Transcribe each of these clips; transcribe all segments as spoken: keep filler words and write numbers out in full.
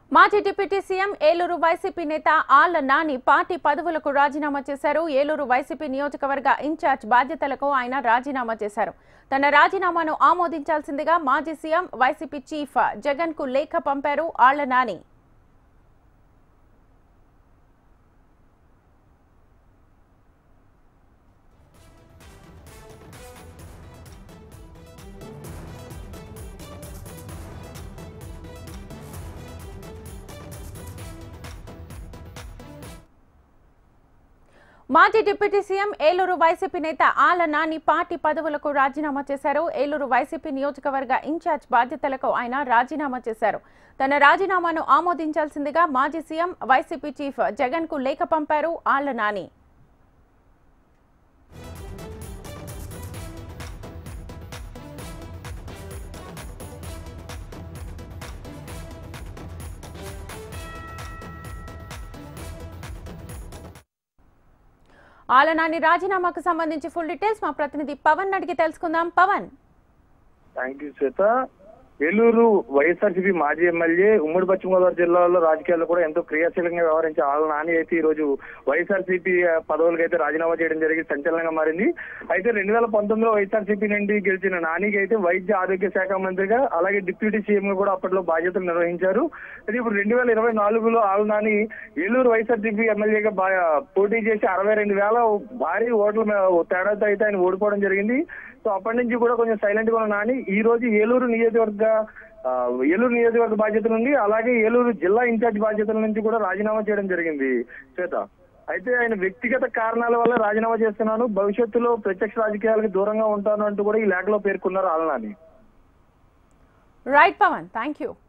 మాజీ deputy CM Eluru YCP నేత Alla Nani party పదవులకు రాజీనామా చేశారు. ఏలూరు వైసీపీ నియోజకవర్గ ఇన్ఛార్జ్ బాధ్యతలకు ఆయన రాజీనామా చేశారు. తన రాజీనామాను ఆమోదించాల్సిందిగా మాజీ సీఎం వైసీపీ చీఫ్ జగన్ కు లేఖ పంపారు ఆళ్ల నాని. మాజీ డిప్యూటీ సీఎం ఏలూరు వైసీపీ నేత ఆళ్ల నాని పార్టీ పదవులకు రాజీనామా చేశారు. ఏలూరు వైసీపీ నియోజకవర్గ ఇన్ఛార్జ్ బాధ్యతలకు ఆయన రాజీనామా చేశారు. తన రాజీనామాను ఆమోదించాల్సిందిగా మాజీ సీఎం వైసీపీ చీఫ్ జగన్ కు లేఖ పంపారు ఆళ్ల నాని. ఆళ్ల నాని రాజీనామాకు సంబంధించి ఫుల్ డీటెయిల్స్ మా ప్రతినిధి పవన్ అడిగి తెలుసుకుందాం. పవన్. Thank you Shweta. ఏలూరు వైఎస్ఆర్సీపీ మాజీ ఎమ్మెల్యే ఉమ్మడి పశ్చిమ గోదావరి జిల్లాలో రాజకీయాల్లో కూడా ఎంతో క్రియాశీలంగా వ్యవహరించే ఆళ్ల నాని అయితే ఈ రోజు వైఎస్ఆర్సీపీ పదవులకు అయితే రాజీనామా చేయడం జరిగి సంచలనంగా మారింది. అయితే రెండు వేల పంతొమ్మిదిలో వైఎస్ఆర్సీపీ నుండి గెలిచిన నానికి అయితే వైద్య ఆరోగ్య శాఖ మంత్రిగా అలాగే డిప్యూటీ సీఎం గా కూడా అప్పట్లో బాధ్యతలు నిర్వహించారు. అయితే ఇప్పుడు రెండు వేల ఇరవై నాలుగులో ఆళ్ల నాని ఏలూరు వైఎస్ఆర్సీపీ ఎమ్మెల్యేగా పోటీ చేసి అరవై రెండు వేల భారీ ఓట్ల తేడాతో అయితే ఆయన ఓడిపోవడం జరిగింది. సో అప్పటి నుంచి కూడా కొంచెం సైలెంట్ గా ఉన్న నాని ఈ రోజు ఏలూరు నియోజకవర్గ ఏలూరు నియోజకవర్గ బాధ్యతల నుండి అలాగే ఏలూరు జిల్లా ఇన్ఛార్జ్ బాధ్యతల నుంచి కూడా రాజీనామా చేయడం జరిగింది శ్వేత. అయితే ఆయన వ్యక్తిగత కారణాల వల్ల రాజీనామా చేస్తున్నాను, భవిష్యత్తులో ప్రత్యక్ష రాజకీయాలకు దూరంగా ఉంటాను అంటూ కూడా ఈ లేఖలో పేర్కొన్నారు Alla Nani. Right Pawan, thank you.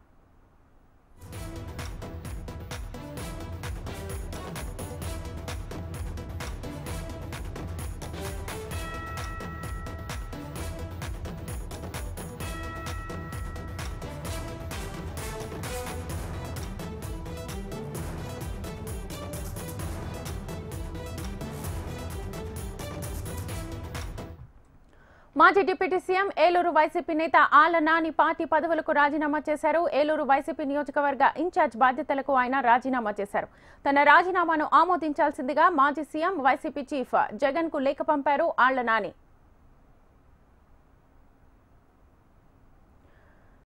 మాజీ డిప్యూటీ సీఎం ఏలూరు వైసీపీ నేత ఆళ్ల నాని పార్టీ పదవులకు రాజీనామా చేశారు. ఏలూరు వైసీపీ నియోజకవర్గ ఇన్ఛార్జ్ బాధ్యతలకు ఆయన రాజీనామా చేశారు. తన రాజీనామాను ఆమోదించాల్సిందిగా మాజీ సీఎం వైసీపీ చీఫ్ జగన్ కు లేఖ పంపారు ఆళ్ల నాని.